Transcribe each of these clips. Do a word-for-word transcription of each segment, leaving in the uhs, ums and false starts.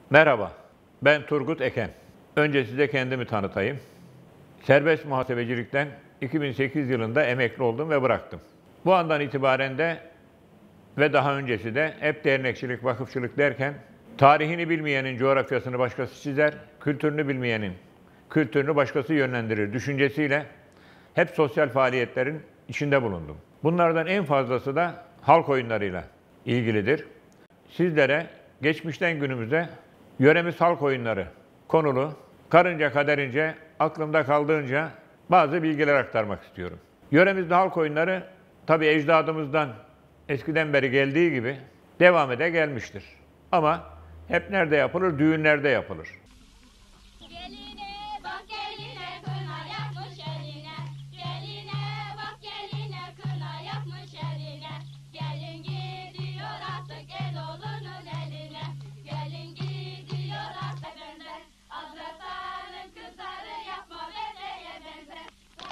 Merhaba, ben Turgut Eken. Önce size kendimi tanıtayım. Serbest muhasebecilikten iki bin sekiz yılında emekli oldum ve bıraktım. Bu andan itibaren de ve daha öncesi de hep dernekçilik, vakıfçılık derken tarihini bilmeyenin coğrafyasını başkası çizer, kültürünü bilmeyenin kültürünü başkası yönlendirir düşüncesiyle hep sosyal faaliyetlerin içinde bulundum. Bunlardan en fazlası da halk oyunlarıyla ilgilidir. Sizlere geçmişten günümüze yöremiz halk oyunları konulu, karınca kaderince, aklımda kaldığınca bazı bilgiler aktarmak istiyorum. Yöremizde halk oyunları tabii ecdadımızdan eskiden beri geldiği gibi devam ede gelmiştir. Ama hep nerede yapılır? Düğünlerde yapılır. Geline bak geline kına yakmış eline. Geline bak geline kına yakmış eline. Gelin gidiyor artık el oğlunun eline. Gelin gidiyor artık benzer. Azratanın kızları yapma bedeye benzer.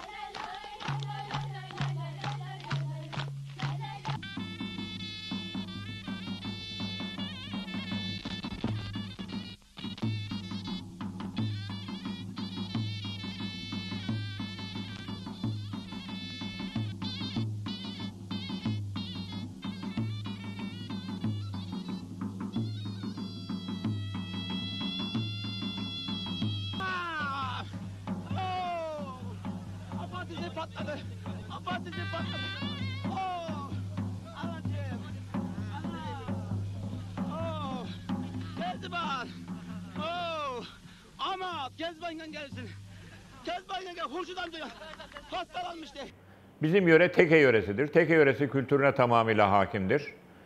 Apatisi patladı. Apatisi patladı. Oh! Anacığım. Ana. Oh! Kezban. Oh! Ama Kezban gelsin. Kezban gel. Hurşit amca hastalanmıştı. Bizim yöre Teke yöresidir. Teke yöresi kültürüne tamamıyla hakimdir.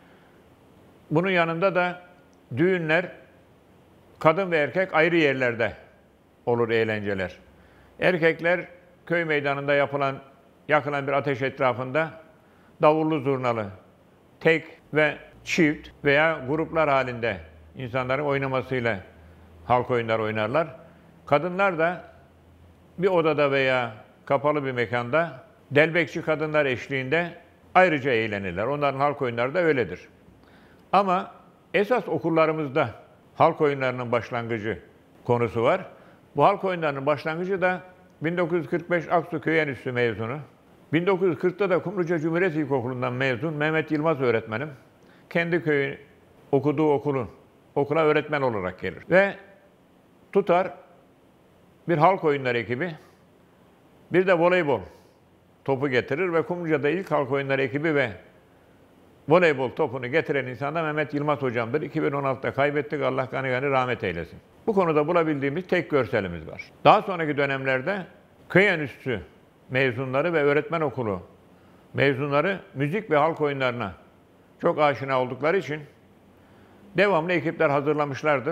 Bunun yanında da düğünler kadın ve erkek ayrı yerlerde olur eğlenceler. Erkekler köy meydanında yapılan, yakılan bir ateş etrafında davullu zurnalı, tek ve çift veya gruplar halinde insanların oynamasıyla halk oyunları oynarlar. Kadınlar da bir odada veya kapalı bir mekanda delbekçi kadınlar eşliğinde ayrıca eğlenirler. Onların halk oyunları da öyledir. Ama esas okullarımızda halk oyunlarının başlangıcı konusu var. Bu halk oyunlarının başlangıcı da bin dokuz yüz kırk beş Aksu Köy Enstitüsü mezunu. bin dokuz yüz kırkta da Kumluca Cumhuriyet İlkokulu'ndan mezun Mehmet Yılmaz öğretmenim. Kendi köyü okuduğu okulun okula öğretmen olarak gelir. Ve tutar bir halk oyunları ekibi, bir de voleybol topu getirir ve Kumluca'da ilk halk oyunları ekibi ve voleybol topunu getiren insan da Mehmet Yılmaz hocamdır. iki bin on altıda kaybettik. Allah gani gani rahmet eylesin. Bu konuda bulabildiğimiz tek görselimiz var. Daha sonraki dönemlerde köy enstitüsü mezunları ve öğretmen okulu mezunları müzik ve halk oyunlarına çok aşina oldukları için devamlı ekipler hazırlamışlardır.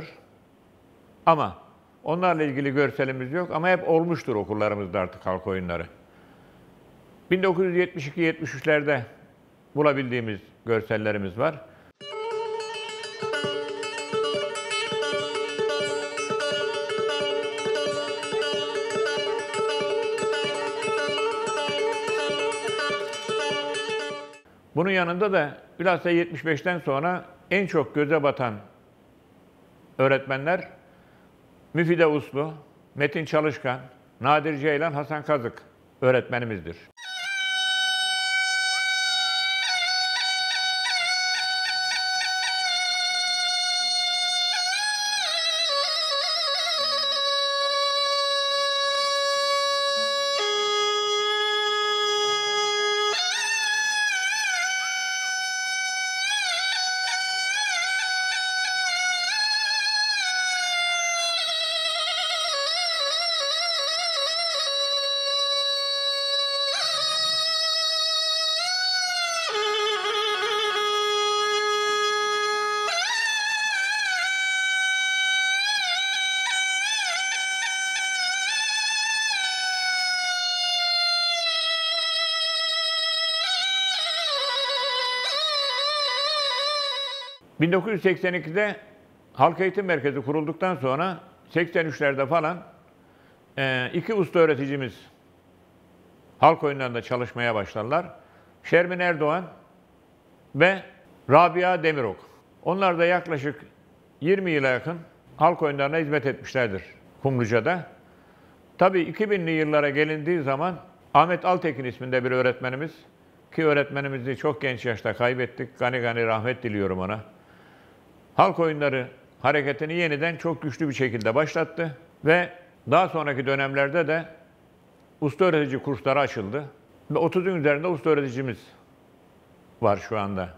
Ama onlarla ilgili görselimiz yok ama hep olmuştur okullarımızda artık halk oyunları. bin dokuz yüz yetmiş iki yetmiş üçlerde bulabildiğimiz görsellerimiz var. Bunun yanında da bilhassa yetmiş beşten sonra en çok göze batan öğretmenler Müfide Uslu, Metin Çalışkan, Nadir Ceylan, Hasan Kazık öğretmenimizdir. bin dokuz yüz seksen ikide Halk Eğitim Merkezi kurulduktan sonra seksen üçlerde falan iki usta öğreticimiz halk oyunlarında çalışmaya başlarlar. Şermin Erdoğan ve Rabia Demirok. Onlar da yaklaşık yirmi yıla yakın halk oyunlarına hizmet etmişlerdir Kumluca'da. Tabii iki binli yıllara gelindiği zaman Ahmet Altekin isminde bir öğretmenimiz, ki öğretmenimizi çok genç yaşta kaybettik. Gani gani rahmet diliyorum ona. Halk oyunları hareketini yeniden çok güçlü bir şekilde başlattı ve daha sonraki dönemlerde de usta öğretici kursları açıldı. Ve otuzun üzerinde usta öğreticimiz var şu anda.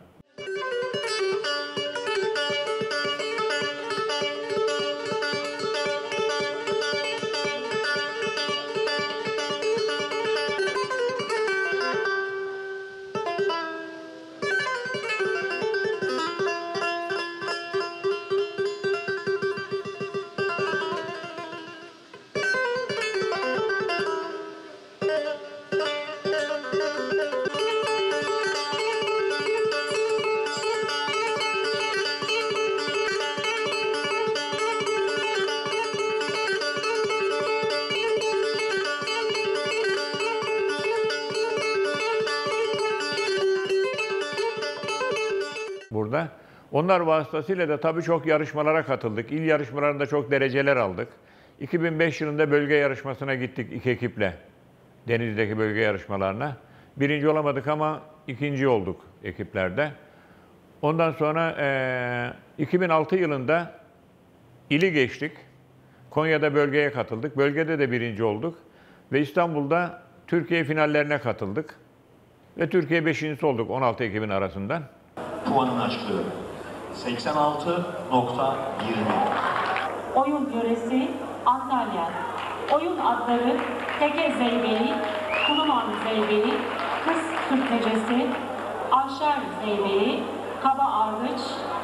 Burada. Onlar vasıtasıyla da tabii çok yarışmalara katıldık. İl yarışmalarında çok dereceler aldık. iki bin beş yılında bölge yarışmasına gittik iki ekiple. Denizli'deki bölge yarışmalarına. Birinci olamadık ama ikinci olduk ekiplerde. Ondan sonra e, iki bin altı yılında ili geçtik. Konya'da bölgeye katıldık. Bölgede de birinci olduk. Ve İstanbul'da Türkiye finallerine katıldık. Ve Türkiye beşincisi olduk on altı ekibin arasından. Puanın açıklığı seksen altı nokta yirmi. Oyun yöresi Antalya. Oyun adları Teke Zeybeli, Kuluman Zeybeli, Kız Türkmecesi, Avşar Zeybeli, Kaba Ardıç,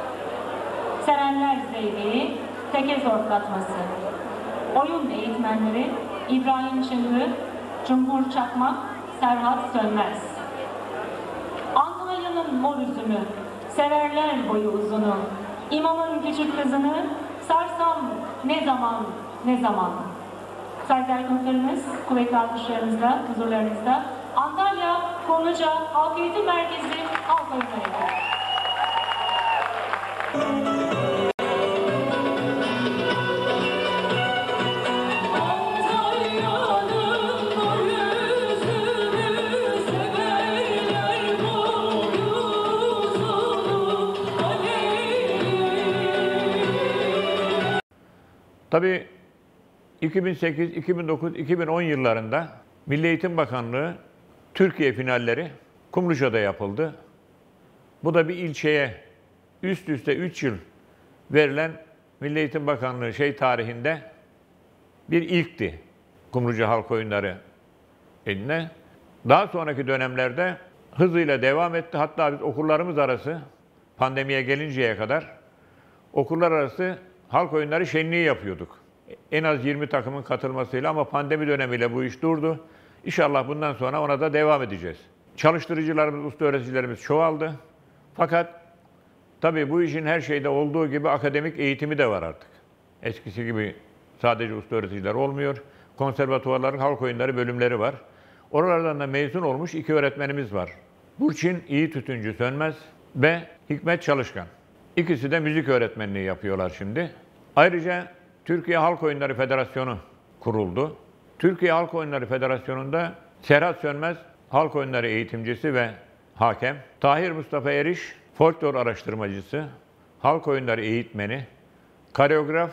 Serenler Zeybeli, Teke Zorlatması. Oyun eğitmenleri İbrahim Çıngı, Cumhur Çakmak, Serhat Sönmez. Antalya'nın mor üzümü, severler boyu uzunu, İmamın küçük kızını sarsam ne zaman, ne zaman. Saygıdeğer konuklarımız, kuvvetli alkışlarınızla, huzurlarınızda Antalya Kumluca Halk Eğitim Merkezi halk oyunları. Tabii iki bin sekiz, iki bin dokuz, iki bin on yıllarında Milli Eğitim Bakanlığı Türkiye finalleri Kumluca'da yapıldı. Bu da bir ilçeye üst üste üç yıl verilen Milli Eğitim Bakanlığı şey tarihinde bir ilkti. Kumluca Halk Oyunları eline. Daha sonraki dönemlerde hızıyla devam etti. Hatta biz okullarımız arası pandemiye gelinceye kadar okullar arası halk oyunları şenliği yapıyorduk. En az yirmi takımın katılmasıyla, ama pandemi dönemiyle bu iş durdu. İnşallah bundan sonra ona da devam edeceğiz. Çalıştırıcılarımız, usta öğreticilerimiz çoğaldı. Fakat tabii bu işin her şeyde olduğu gibi akademik eğitimi de var artık. Eskisi gibi sadece usta öğreticiler olmuyor. Konservatuvarların halk oyunları bölümleri var. Oralardan da mezun olmuş iki öğretmenimiz var. Burçin İyi Tütüncü Sönmez ve Hikmet Çalışkan. İkisi de müzik öğretmenliği yapıyorlar şimdi. Ayrıca Türkiye Halk Oyunları Federasyonu kuruldu. Türkiye Halk Oyunları Federasyonu'nda Serhat Sönmez halk oyunları eğitimcisi ve hakem, Tahir Mustafa Eriş folklor araştırmacısı, halk oyunları eğitmeni, koreograf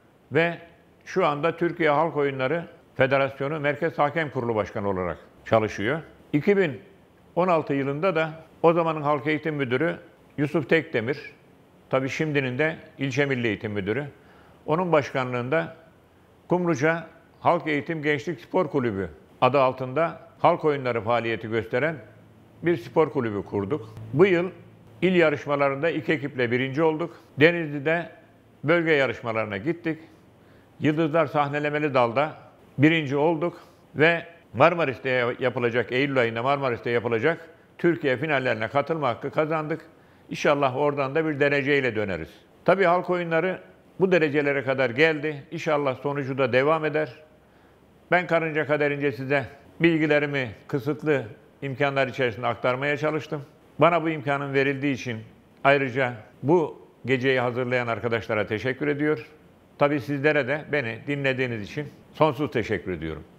ve şu anda Türkiye Halk Oyunları Federasyonu Merkez Hakem Kurulu Başkanı olarak çalışıyor. iki bin on altı yılında da o zamanın Halk Eğitim Müdürü Yusuf Tekdemir, tabii şimdinin de İlçe Milli Eğitim Müdürü, onun başkanlığında Kumluca Halk Eğitim Gençlik Spor Kulübü adı altında halk oyunları faaliyeti gösteren bir spor kulübü kurduk. Bu yıl il yarışmalarında iki ekiple birinci olduk. Denizli'de bölge yarışmalarına gittik. Yıldızlar Sahnelemeli Dal'da birinci olduk ve Marmaris'te yapılacak, Eylül ayında Marmaris'te yapılacak Türkiye finallerine katılma hakkı kazandık. İnşallah oradan da bir dereceyle döneriz. Tabii halk oyunları bu derecelere kadar geldi. İnşallah sonucu da devam eder. Ben karınca kaderince size bilgilerimi kısıtlı imkanlar içerisinde aktarmaya çalıştım. Bana bu imkanın verildiği için ayrıca bu geceyi hazırlayan arkadaşlara teşekkür ediyor. Tabii sizlere de beni dinlediğiniz için sonsuz teşekkür ediyorum.